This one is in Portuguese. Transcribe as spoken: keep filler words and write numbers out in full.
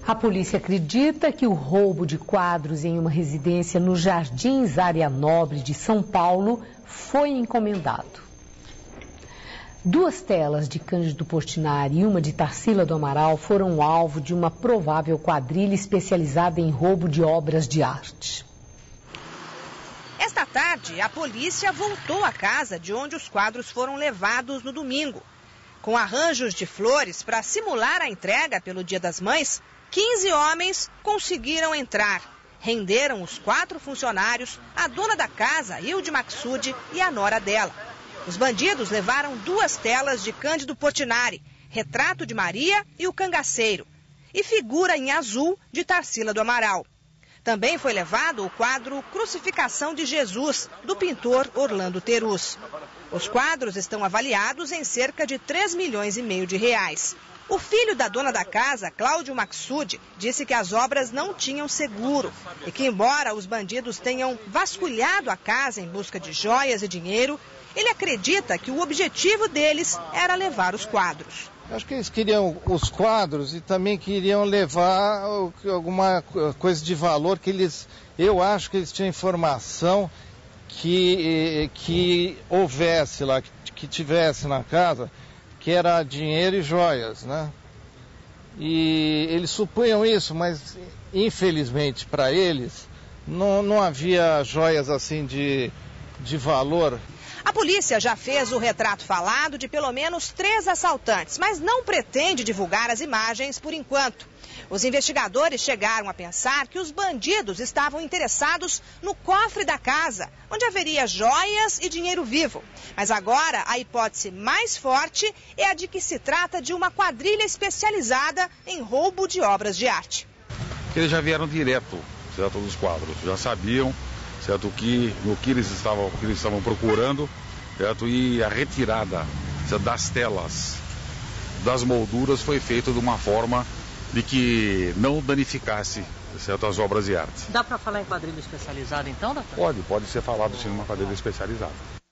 A polícia acredita que o roubo de quadros em uma residência no Jardins Área Nobre de São Paulo foi encomendado. Duas telas de Cândido Portinari e uma de Tarsila do Amaral foram alvo de uma provável quadrilha especializada em roubo de obras de arte. Esta tarde, a polícia voltou à casa de onde os quadros foram levados no domingo. Com arranjos de flores para simular a entrega pelo Dia das Mães, quinze homens conseguiram entrar. Renderam os quatro funcionários, a dona da casa, Hilde Maxud, e a nora dela. Os bandidos levaram duas telas de Cândido Portinari, Retrato de Maria e o Cangaceiro, e figura em azul de Tarsila do Amaral. Também foi levado o quadro Crucificação de Jesus, do pintor Orlando Terus. Os quadros estão avaliados em cerca de três milhões e meio de reais. O filho da dona da casa, Cláudio Maxud, disse que as obras não tinham seguro e que, embora os bandidos tenham vasculhado a casa em busca de joias e dinheiro, ele acredita que o objetivo deles era levar os quadros. Acho que eles queriam os quadros e também queriam levar alguma coisa de valor que eles... Eu acho que eles tinham informação que, que houvesse lá, que tivesse na casa, que era dinheiro e joias, né? E eles supunham isso, mas infelizmente para eles não, não havia joias assim de, de valor. A polícia já fez o retrato falado de pelo menos três assaltantes, mas não pretende divulgar as imagens por enquanto. Os investigadores chegaram a pensar que os bandidos estavam interessados no cofre da casa, onde haveria joias e dinheiro vivo. Mas agora a hipótese mais forte é a de que se trata de uma quadrilha especializada em roubo de obras de arte. Eles já vieram direto, certo, dos quadros, já sabiam, certo, que, no que eles estavam, que eles estavam procurando, certo, e a retirada, certo, das telas, das molduras foi feita de uma forma de que não danificasse, certo, as obras de arte. Dá para falar em quadrilha especializada então, doutor? Pode, pode ser falado sim numa quadrilha especializada.